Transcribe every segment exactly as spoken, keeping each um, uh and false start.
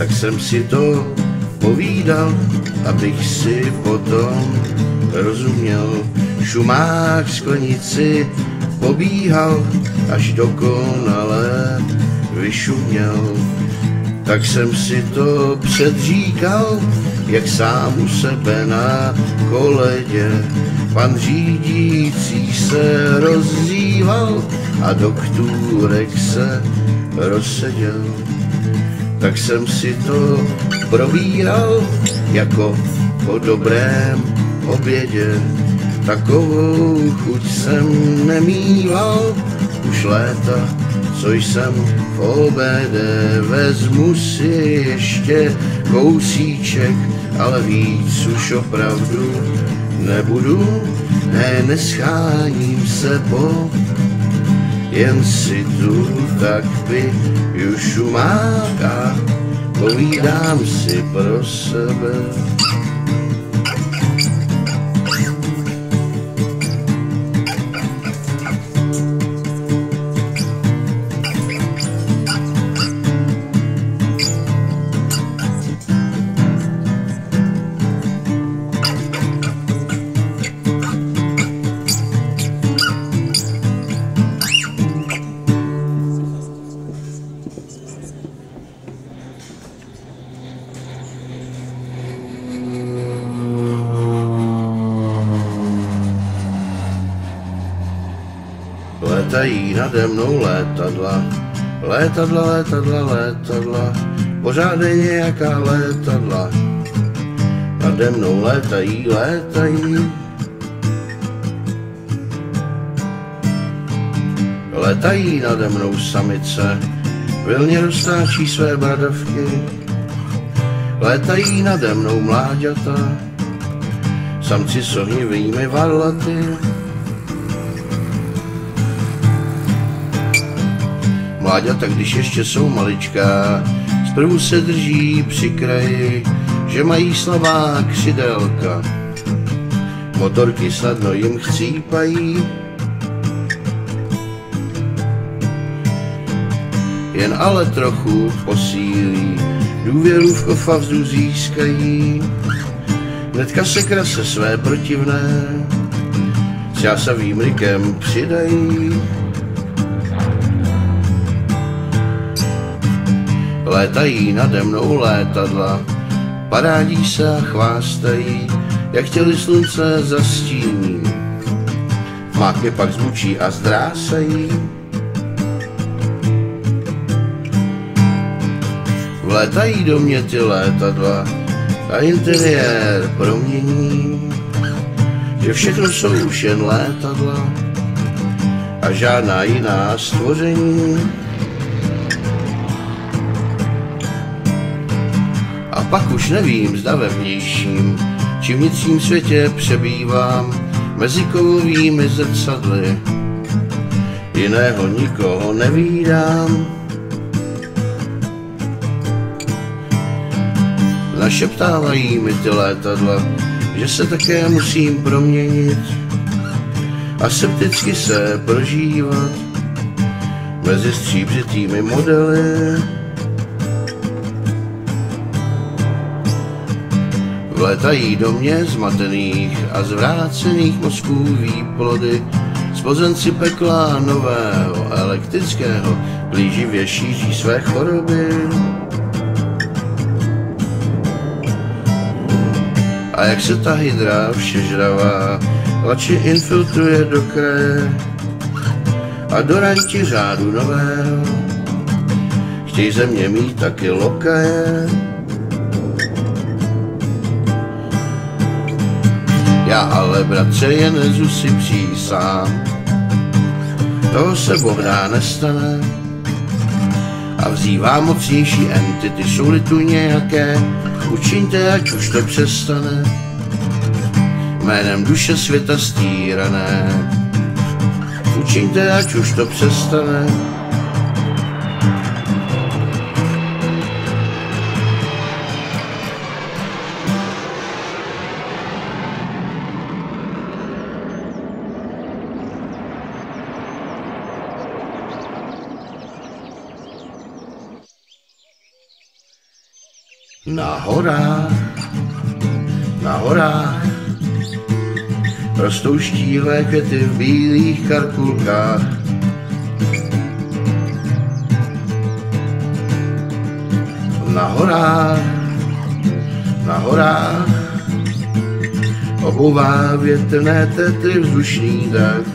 tak jsem si to povídal, abych si potom rozuměl. Šumák sklenici pobíhal, až dokonale vyšuměl. Tak jsem si to předříkal, jak sám u sebe na koledě. Pan řídící se rozdíval a doktůrek se rozseděl. Tak jsem si to probíral jako po dobrém obědě. Takovou chuť jsem nemýval už léta, co jsem v obědě. Vezmu si ještě kousíček, ale víc už opravdu nebudu. Ne, nescháním se po, jen si tu tak piju šumák a povídám si pro sebe. Létají nade mnou létadla, létadla, létadla, létadla, pořád je nějaká létadla. Nade mnou létají, létají. Létají nade mnou samice, vilně roztáčí své bradavky. Létají nade mnou mláďata, samci s ohnivými varlaty. Mláďata, když ještě jsou maličká, zprvu se drží při kraji, že mají slabá křidélka. Motorky snadno jim chcípají, jen ale trochu posílí, důvěru v kofavzu získají. Hnedka se krase své protivné s jásavým rykem přidají. Létají nade mnou létadla, parádí se a chvástají, jak chtěli slunce zastíní. Máky pak zvučí a zdrásají. Vlétají do mě ty létadla a interiér promění, že všechno jsou už jen létadla a žádná jiná stvoření. A pak už nevím, zda ve vnějším či vnitřním světě přebývám mezi kovovými zrcadly. Jiného nikoho nevídám. Našeptávají mi ty létadla, že se také musím proměnit a septicky se prožívat mezi stříbřitými modely. Vlétají do mě zmatených a zvrácených mozků výplody, spozenci pekla nového elektrického, plíživě šíří své choroby. A jak se ta hydra všežravá lači infiltruje do kraje a do ranti řádu nového, chtějí ze mě mít taky lokaje. Já ale, bratře, jen nezu si přísám, toho se Bohdá nestane a vzývám mocnější entity, jsou-li tu nějaké, učiňte, ať už to přestane, jménem duše světa stýrané, učiňte, ať už to přestane. Na horách, na horách rostou štíhlé květy v bílých karkulkách. Na horách, na horách obouvá větrné tetry vzdušný dach.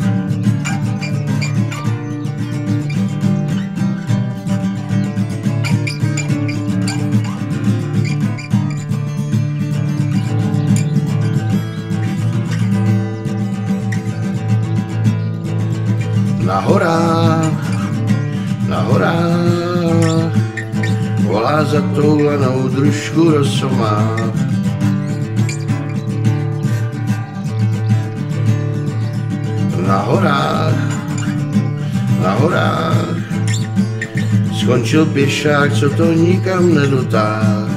Na horách, na horách volá zatoulanou družku rosomách. Na horách, na horách skončil pěšák, co to nikam nedotáhl.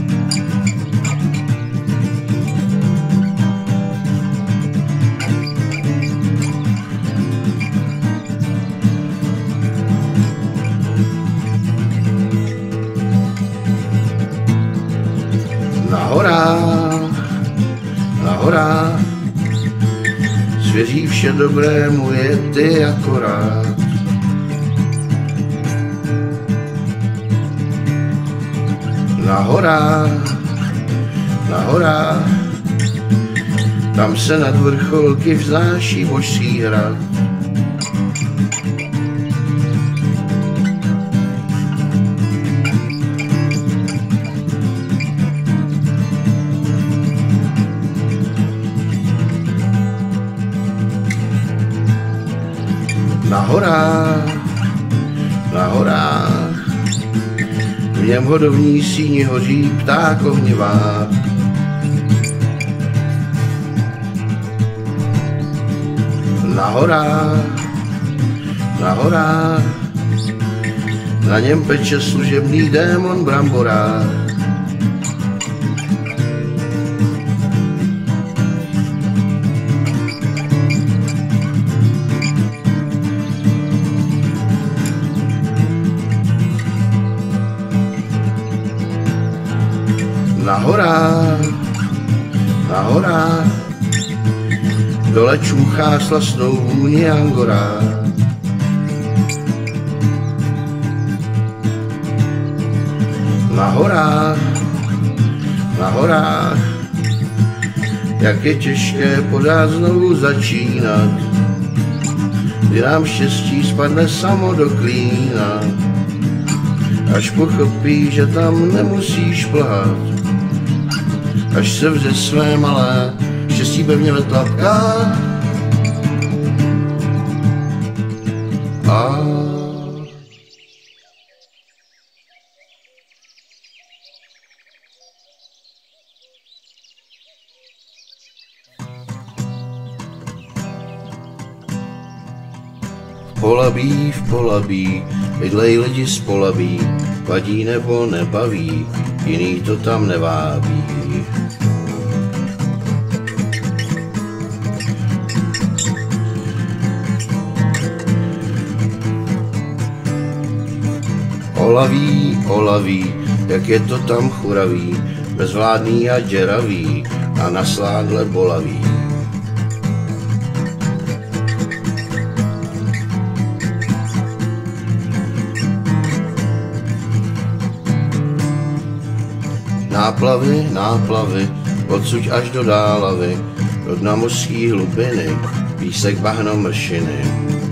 Na horách, na horách svěří vše dobrému, je ty akorát. Na horách, na horách tam se nad vrcholky vznáší božský hrad. Na horách, na horách, v něm hodovní síni hoří pták ohnivá. Na horách, na horách, na něm peče služebný démon bramborák. Na horách, na horách, dole čůchá slastnou vůni angora. Na horách, na horách, jak je těžké pořád znovu začínat, kdy nám štěstí spadne samo do klína, až pochopí, že tam nemusíš plhat. Až se vře své malé štěstí pevně ve tlapkách. A v Polabí, v Polabí, bydlej lidi z Polabí, vadí nebo nebaví, jiný to tam nevábí. Olaví, olaví, jak je to tam churavý, bezvládný a děravý a na sládle bolavý. Náplavy, náplavy, odsud až do Dálavy, do dna mořský hlubiny, písek, bahno, mršiny.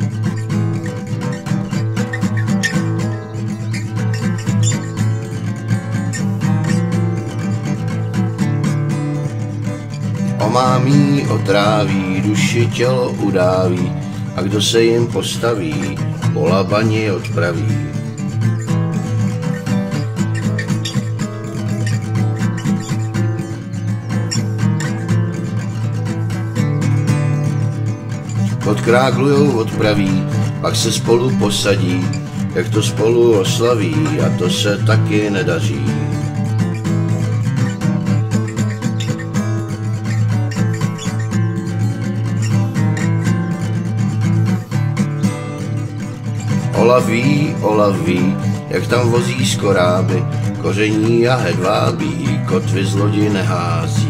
Omámí, otráví, duši tělo udáví, a kdo se jim postaví, Polabani odpraví. Odkráglujou, odpraví, pak se spolu posadí, jak to spolu oslaví, a to se taky nedaří. Olaví, olaví, jak tam vozí z koráby, koření a hedvábí, kotvy z lodi nehází.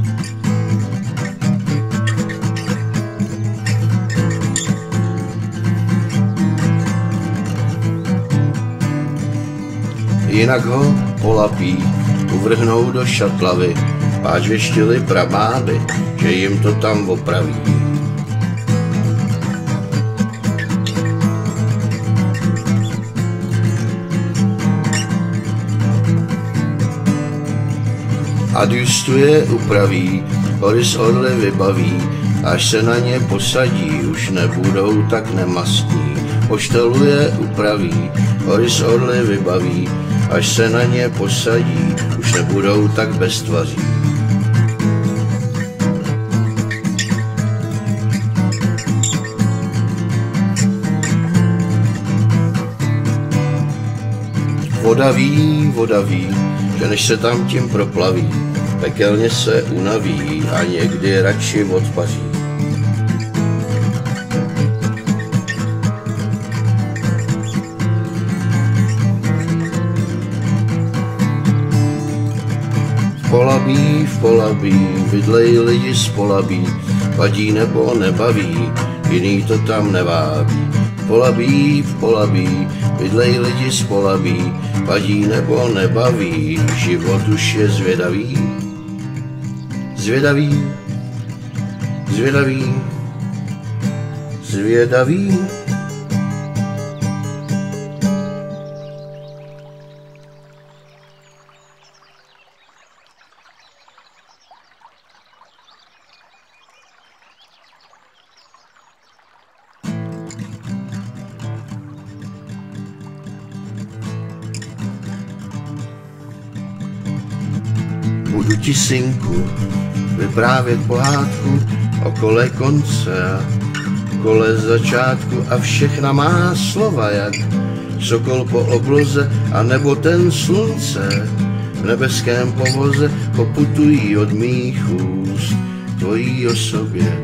Jinak ho polapí, uvrhnou do šatlavy, páč věštili pramáby, že jim to tam opraví. Adjustuje, upraví, Boris orly vybaví, až se na ně posadí, už nebudou tak nemastní. Pošteluje, upraví, Boris orly vybaví, až se na ně posadí, už nebudou tak beztvaří. Voda ví, voda ví, že než se tam tím proplaví, pekelně se unaví a někdy radši odpaří. V polabí, v polabí, bydlej lidi z polabí, vadí nebo nebaví, jiný to tam nevábí. V polabí, v polabí, bydlej lidi z polabí, vadí nebo nebaví, život už je zvědavý. Zvědavý, zvědavý, zvědavý. Budu ti, synku, vyprávět pohádku o kole konce a kole začátku a všechna má slova jak sokol po obloze a nebo ten slunce v nebeském povoze poputují od mých úst tvojí osobě.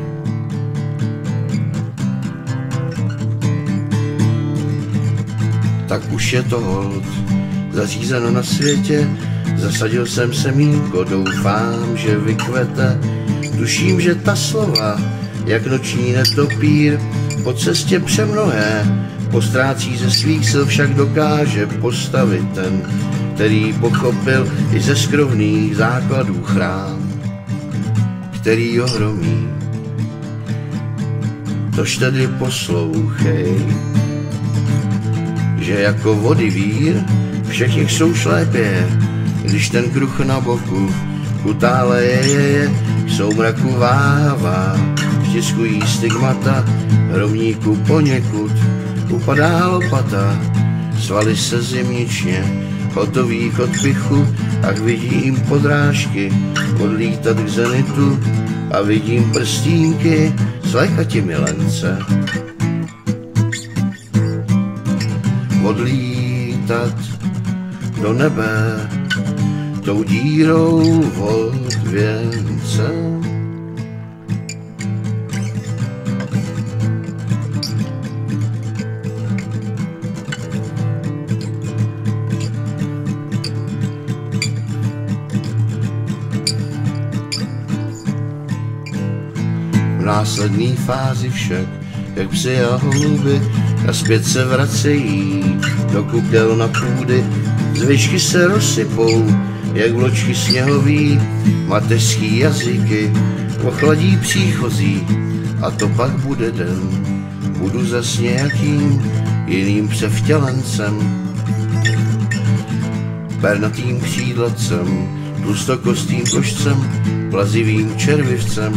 Tak už je to hold, zařízeno na světě. Zasadil jsem semínko, doufám, že vykvete. Tuším, že ta slova, jak noční netopír, po cestě přemnohé postrácí ze svých sil, však dokáže postavit ten, který pochopil i ze skrovných základů chrám, který ho hromí. Tož tedy poslouchej, že jako vody vír všech jich jsou šlépě. Když ten kruh na boku kutále je, je, je, v soumraku váhavá, vtiskují stigmata, rovníku poněkud upadá lopata, svaly se zimničně, hotový k odpichu, ach vidím podrážky odlítat k zenitu a vidím prstínky slechati milence odlítat do nebe tou dírou od věnce. V následné fázi však, jak psi a holuby, a zpět se vracejí do kukel na půdy, zvyšky se rozsypou, jak vločky sněhový, mateřský jazyky ochladí příchozí, a to pak bude den. Budu zas nějakým jiným převtělencem, pernatým křídlacem, tlustokostým košcem, plazivým červivcem.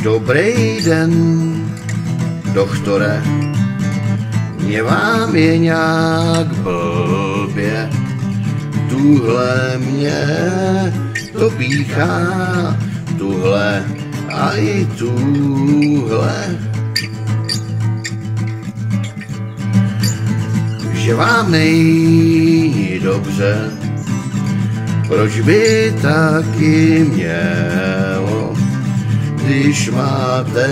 Dobrý den, doktore, mě vám je nějak blbě, tuhle mě to píchá, tuhle a i tuhle. Že vám není dobře, proč by taky mělo, když máte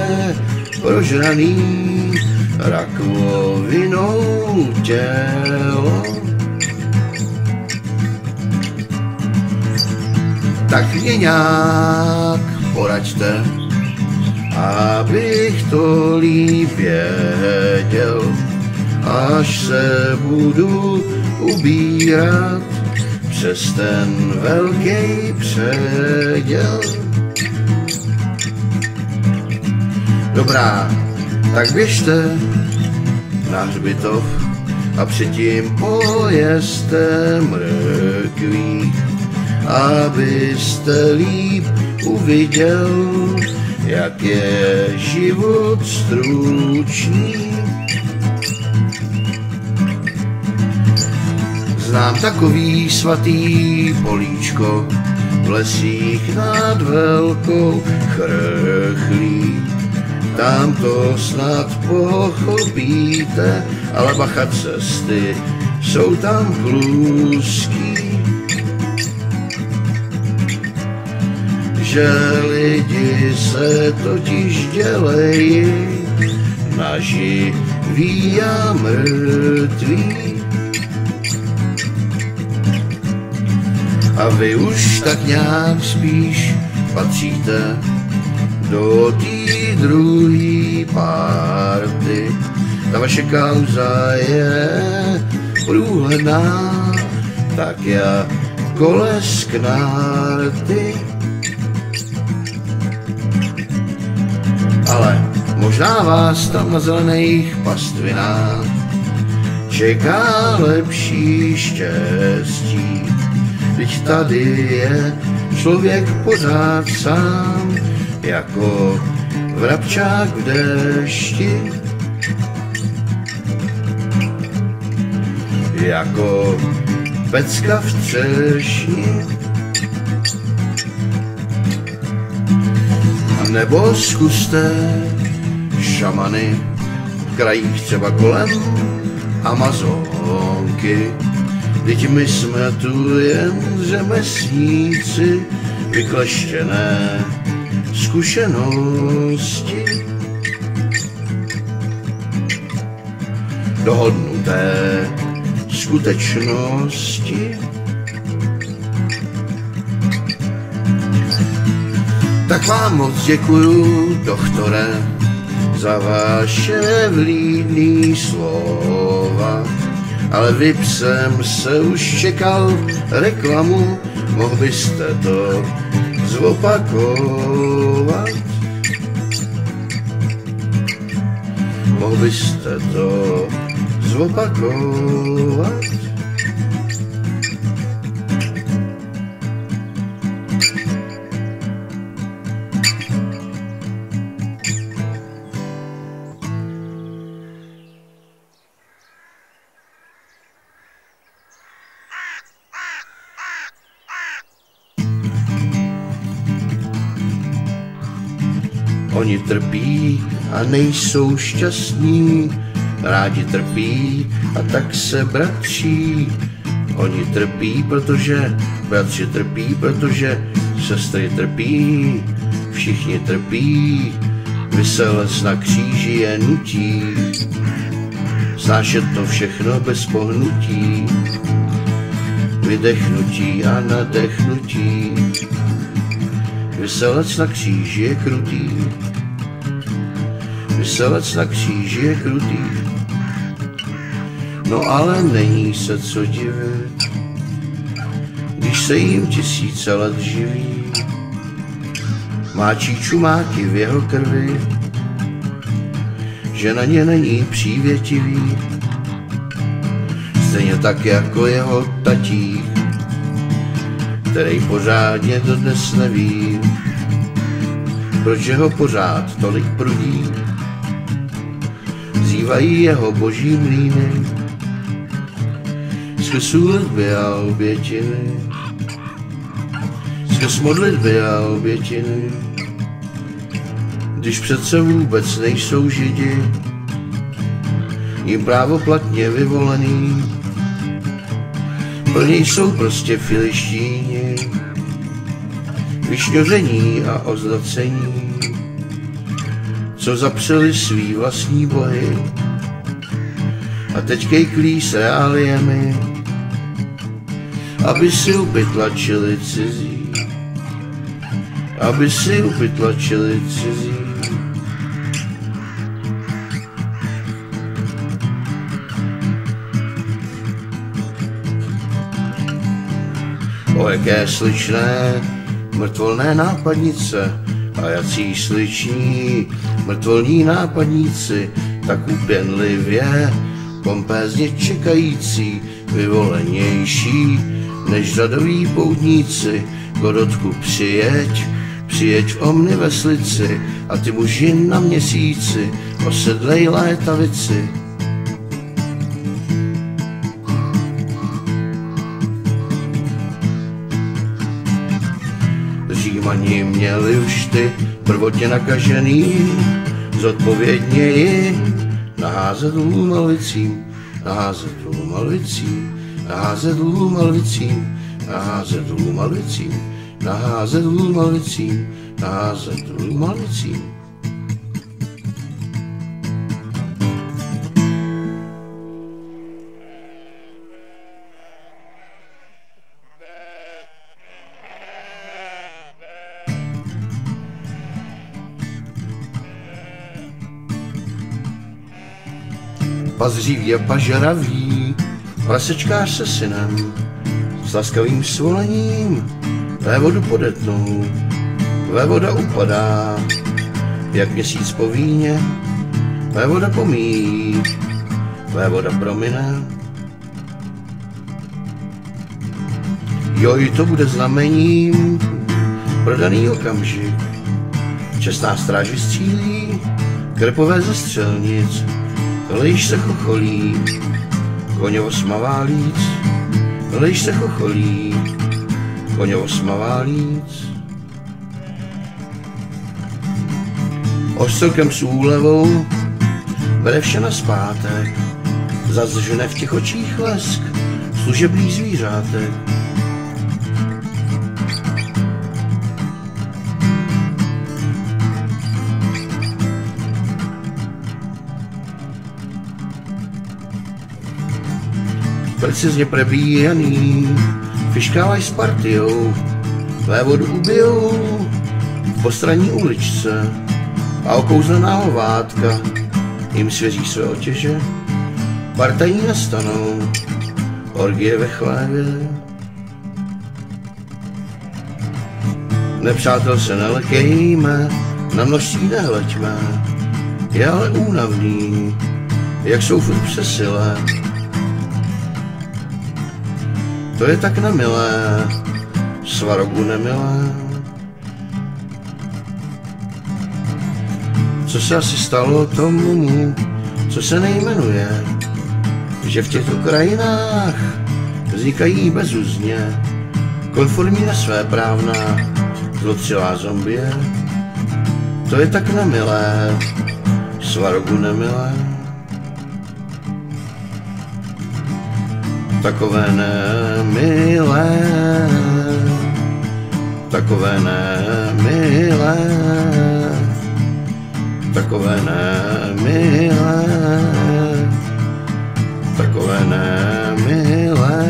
prožraný rakovinou tělo. Tak mě nějak poraďte, abych to líp věděl, až se budu ubírat přes ten velký předěl. Dobrá, tak běžte na hřbitov a předtím pojezte mrkví, abyste líp uviděl, jak je život stručný. Znám takový svatý políčko v lesích nad velkou Chrchlí. Tam to snad pochopíte, ale bacha, cesty jsou tam kluzký. Že lidi se totiž dělejí na živý a mrtvý. A vy už tak nějak spíš patříte do té druhé party. Ta vaše kauza je průhledná, tak jako lesknárty. Ale možná vás tam na zelených pastvinách čeká lepší štěstí. Vždyť tady je člověk pořád sám, jako vrabčák v dešti. Jako pecka v třešni. Nebo zkuste šamany v krajích třeba kolem Amazonky. Vždyť my jsme tu jen řemeslníci, vykleštěné zkušenosti. Dohodnuté skutečnosti. Tak vám moc děkuju, doktore, za vaše vlídný slova. Ale vyp jsem se už čekal reklamu, mohl byste to zopakovat. Mohl byste to zopakovat. Oni trpí a nejsou šťastní, rádi trpí a tak se bratří. Oni trpí, protože bratři trpí, protože sestry trpí, všichni trpí, vyselec na kříži je nutí, snášet to všechno bez pohnutí, vydechnutí a nadechnutí. Vyselec na kříži je krutý, vyselec na kříži je krutý. No ale není se co divit, když se jim tisíce let živí. Máčí čumáky v jeho krvi, že na ně není přívětivý. Stejně tak jako jeho tatík, který pořádně dodnes neví, proč ho pořád tolik prudí. Zývají jeho boží mlýny, skrz modlitby a obětiny, skrz modlitby a obětiny. Když přece vůbec nejsou Židi, jim právoplatně vyvolený, pro něj jsou prostě Filištíni, vyšňoření a oznacení, co zapřeli svý vlastní bohy a teď kejklí s reáliemi, aby si upytlačili cizí, aby si upytlačili cizí. O jaké sličné, mrtvolné nápadnice, a jací sliční, mrtvolní nápadníci, tak úpěnlivě, pompézně čekající, vyvolenější, než řadoví poutníci. Godotku přijeď, přijeď v omni veslici, a ty muži na měsíci, osedlej létavici. Římani měli už ty prvotně nakažený, zodpovědněji naházet lům malvicím, naházet lům malvicím, naházet lům malvicím, naházet lům malvicím, naházet lům malvicím, naházet lům malvicím. Pazřivý a pažeravý, prasečkář se synem, s laskavým svolením, vévodu podetnou, vévoda upadá, jak měsíc po víně, vévoda pomíjí, vévoda promine. Joj, to bude znamením, prodaný okamžik, čestná stráž vystřílí, krpové ze střelnic, lejš se chocholí, koňovo smavá líc, lejš se chocholí, koňovo smavá líc. Ostrkem s úlevou bere vše nazpátek, zas žene v těch očích lesk služebný zvířátek. Precizně prebíjaný, fiškávaj s partiou, vévodu ubijou v postranní uličce a okouzlená hovátka jim svěří své otěže, partají nastanou, orgie ve chlévě. Nepřátel se nelekejme, na množství nehleďme, je ale únavný, jak jsou furt přesile. To je tak nemilé, svarogu nemilé. Co se asi stalo tomu, co se nejmenuje, že v těchto krajinách vznikají bezúzně, konformní na své právna, zlotřilá zombie. To je tak nemilé, svarogu nemilé. Takové nemilé, takové nemilé, takové nemilé, takové nemilé.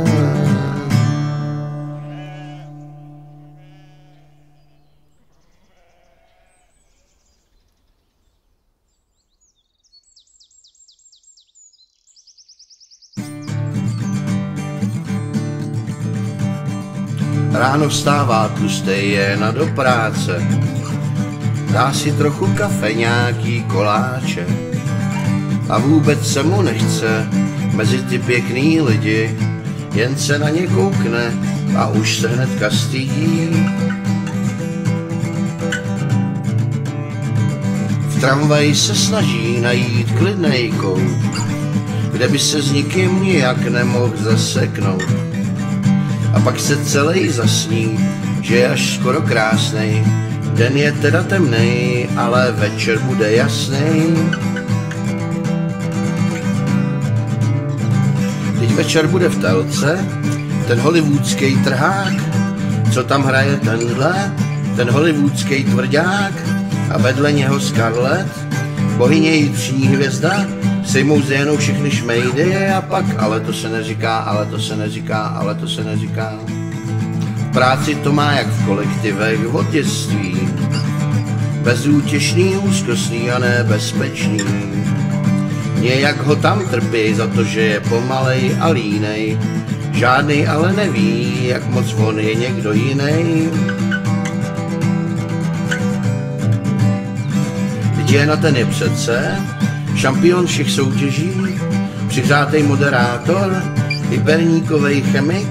Ráno vstává tlustej jen do práce, dá si trochu kafe, nějaký koláče a vůbec se mu nechce mezi ty pěkný lidi, jen se na ně koukne a už se hnedka stydí. tramvaj se snaží najít klidnej kout, kde by se s nikým nijak nemohl zaseknout. A pak se celý zasní, že je až skoro krásnej. Den je teda temnej, ale večer bude jasnej. Teď večer bude v telce ten hollywoodský trhák, co tam hraje tenhle, ten hollywoodský tvrdák, a vedle něho Scarlett, bohyně jitřní hvězda, sejmou z jenom všechny šmejdy a pak, ale to se neříká, ale to se neříká, ale to se neříká. V práci to má jak v kolektivech od dětství, bezútěšný, úzkostný a nebezpečný. Nějak ho tam trpí za to, že je pomalej a línej, žádnej ale neví, jak moc on je někdo jiný. Je na ten je přece šampion všech soutěží, přihřátej moderátor, hyperníkovej chemik,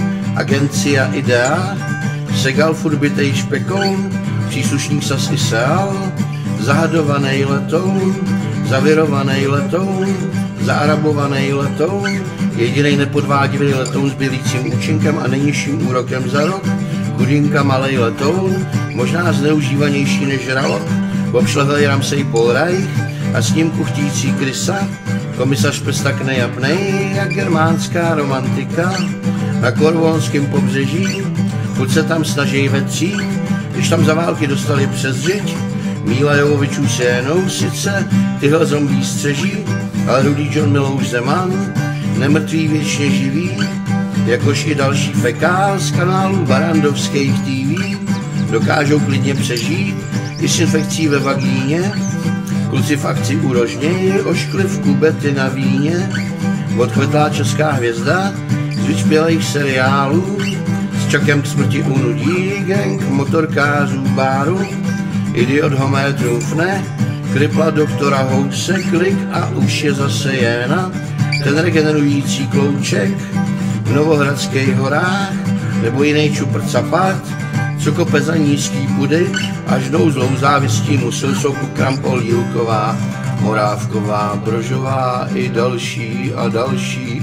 agencia Idea, segal furt bytej špekoun, příslušník sas i seal, zahadovanej letoun, zavirovanej letoun, zaarabovanej letoun, jedinej nepodvádivý letoun s bělícím účinkem a nejnižším úrokem za rok, chudinka malej letoun, možná zneužívanější než žralok, obšlehlej Ramsey Paul Reich a s ním kuchtící krysa, komisař pes tak nejapnej, jak germánská romantika na korvonském pobřeží, furt se tam snaží vetřít, když tam za války dostali přes řiď, Míla Jovovičů se jenom sice tyhle zombí střeží, ale Rudý John Milouš Zeman, nemrtvý věčně živý, jakož i další fekál z kanálu barandovských T V, dokážou klidně přežít i s infekcí ve vagíně, kluci v akci u Rožněji, oškli v kubety na víně, odkvetlá česká hvězda z vyčpělejch seriálů, s Čakem k smrti unudí, gang motorkářů báru, idiot Homer trumfne, kripla doktora House, klik a už je zase Jena, ten regenerující klouček v Novohradských horách, nebo jiný čupr capat, co kope za nízký pudy, až jdou zlou závistí musil soku Krampol, Jílková, Morávková, Brožová i další a další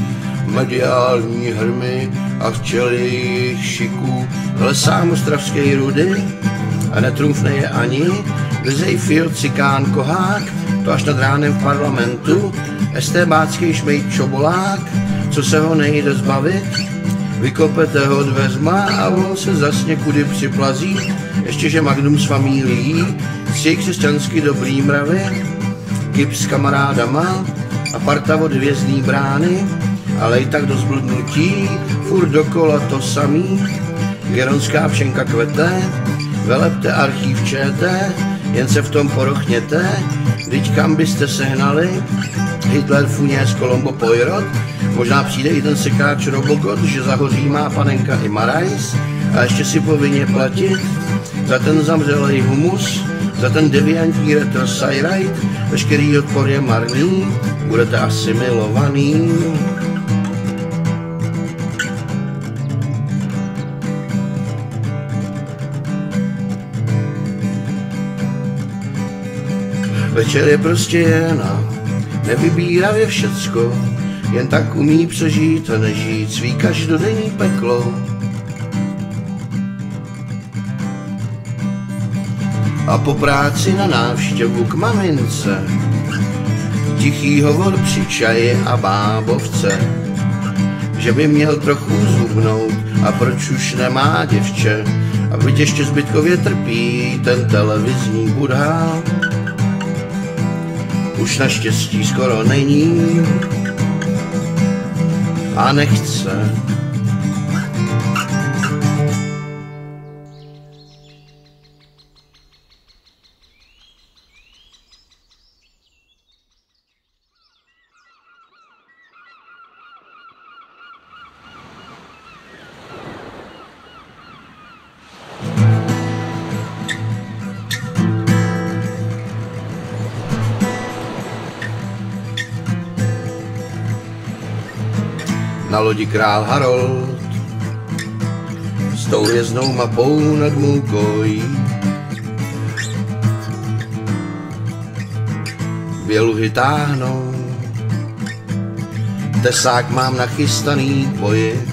mediální hrmy a včely jejich šiků. Lesám ostravský Rudy a netrumfne je ani Vezejfil, Cikán, Kohák, to až nad ránem v parlamentu, estébácký šmejt Čobolák, co se ho nejde zbavit, vykopete ho dveřma a on se zas někudy připlazí, ještě že Magnum s familií, tři křesťansky dobrý mravy, Kip s kamarádama a parta od Hvězdný brány, ale i tak do zbludnutí, furt dokola to samý, geronská pšenka kvete, velepte archív ČT, jen se v tom porochněte, vždyť kam byste sehnali, Hitler, Funěs, Colombo, Poirot, možná přijde i ten sekáč Robocop, že zahoří má panenka i Marais a ještě si povinně platit za ten zamřelej humus, za ten deviantní retro Cyrite, veškerý odpor je marný, budete asimilovaný. Večer je prostě jena, nevybíravě všecko, jen tak umí přežít a nežít svý každodenní peklo. A po práci na návštěvu k mamince, tichý hovor při čaji a bábovce, že by měl trochu zhubnout a proč už nemá děvče, a byť ještě zbytkově trpí ten televizní budha. Už naštěstí skoro není a nechce. Na lodi král Harold s tou hvězdnou mapou nad mou kojí. běluhy táhnou, tesák mám nachystaný k boji.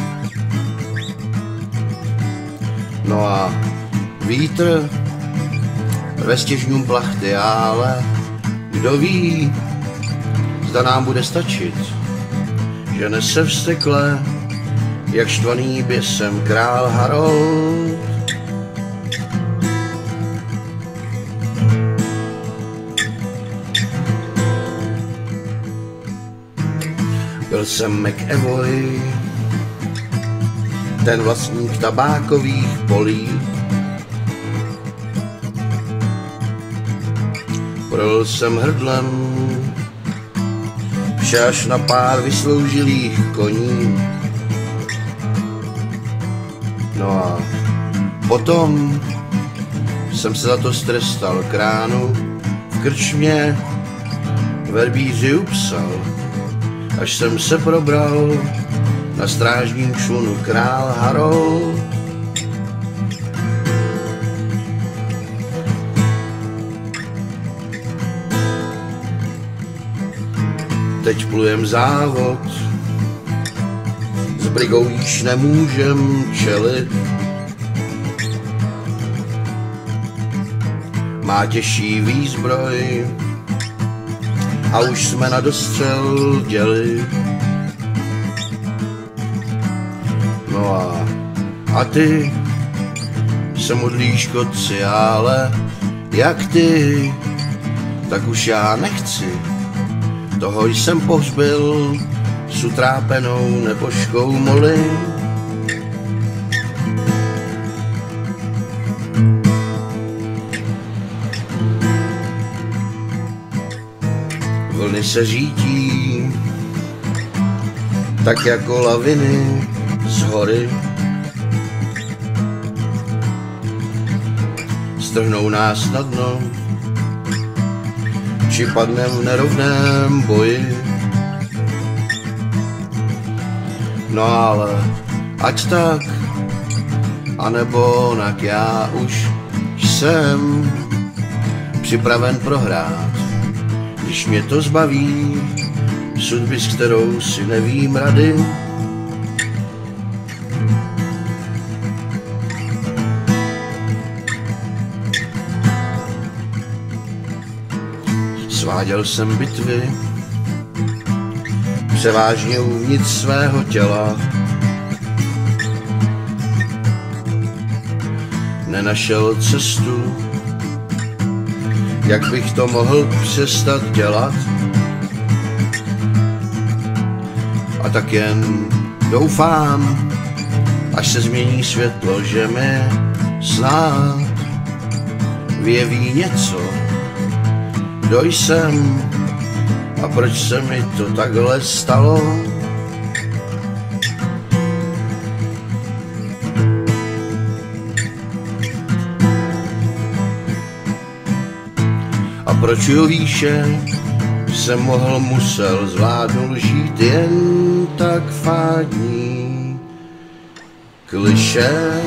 No a vítr ve stěžňům plachty, ale kdo ví, zda nám bude stačit, že nese vztekle, jak štvaný běsem král Harold. Byl jsem McEvoy, ten vlastník tabákových polí. Projel jsem hrdlem vše až na pár vysloužilých koní. No a potom jsem se za to strestal kránu v krčmě verbíři upsal, až jsem se probral na strážním člunu král Harold. Teď plujem závod, s brigou již nemůžem čelit. Má těžší výzbroj a už jsme na dostřel děli. No a, a ty se modlíš kotci, ale jak ty, tak už já nechci. Toho jsem pohřbil s utrápenou nebožkou Molly. Vlny se řítí tak jako laviny z hory. Strhnou nás na dno, či padnem v nerovném boji. No ale ať tak, anebo onak, já už jsem připraven prohrát, když mě to zbaví sudby, s kterou si nevím rady. Sváděl jsem bitvy, převážně uvnitř svého těla. Nenašel cestu, jak bych to mohl přestat dělat. A tak jen doufám, až se změní světlo, že mi snad vyjeví něco, kdo jsem a proč se mi to takhle stalo. A proč jo výše jsem mohl, musel, zvládnul žít jen tak fádní klišé.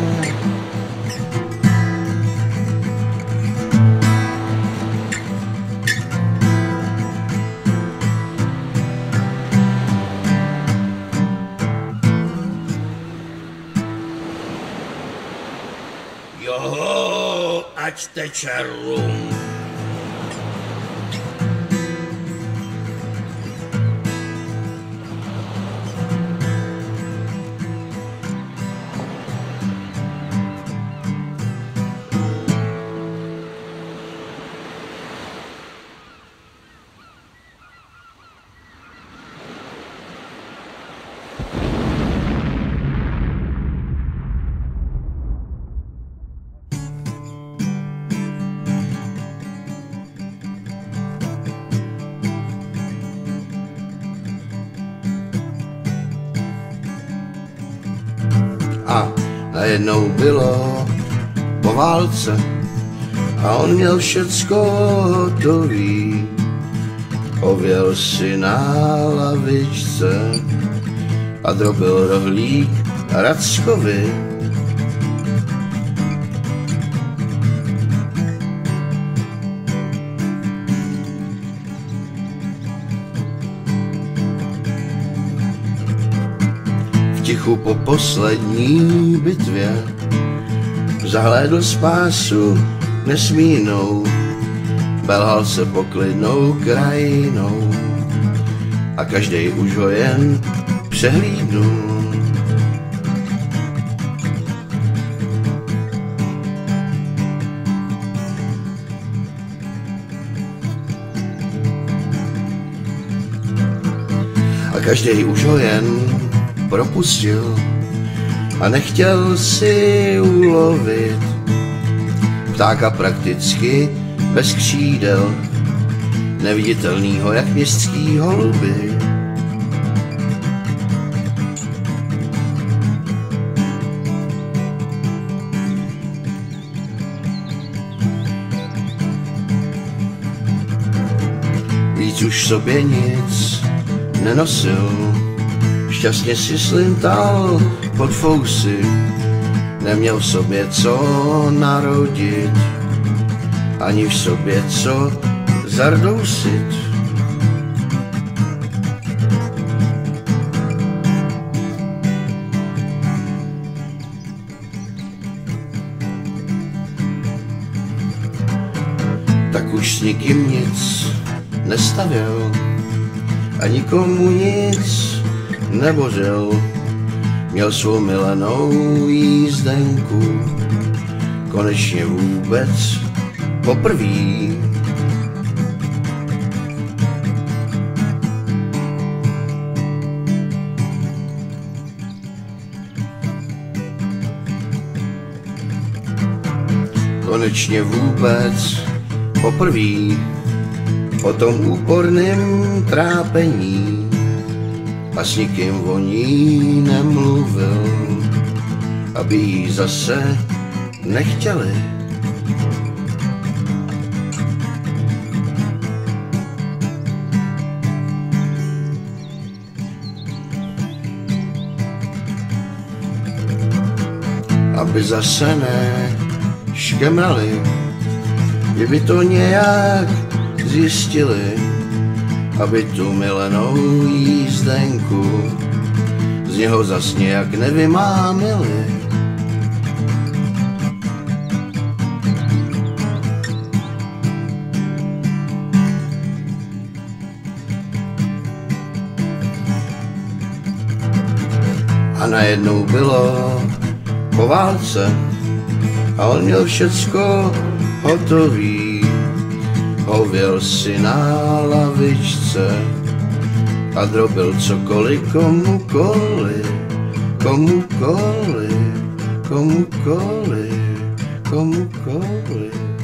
Jo, ať teče rum. A najednou bylo po válce a on měl všecko hotový. Ověl si na lavičce a drobil rohlík Rackovi. tichu po poslední bitvě zahlédl spásu nesmírnou, belhal se poklidnou krajinou a každej už ho jen přehlídnul. A každej už ho jen propustil a nechtěl si ulovit ptáka prakticky bez křídel, neviditelnýho jak městský holuby. Víc už sobě nic nenosil, šťastně si slintal pod fousy, neměl v sobě co narodit, ani v sobě co zardousit. Tak už s nikým nic nestavěl a nikomu nic nebořil. Měl svou milenou jízdenku, konečně vůbec poprvý. Konečně vůbec poprvý o tom úporným trápení a s nikým o ní nemluvil, aby jí zase nechtěli. Aby zase neškemrali, kdyby to nějak zjistili, aby tu milenou jízdenku z něho zas nějak nevymámili. A najednou bylo po válce a on měl všecko hotový. Hověl si na lavičce a drobil cokoliv komukoliv, komukoliv, komukoliv, komukoliv.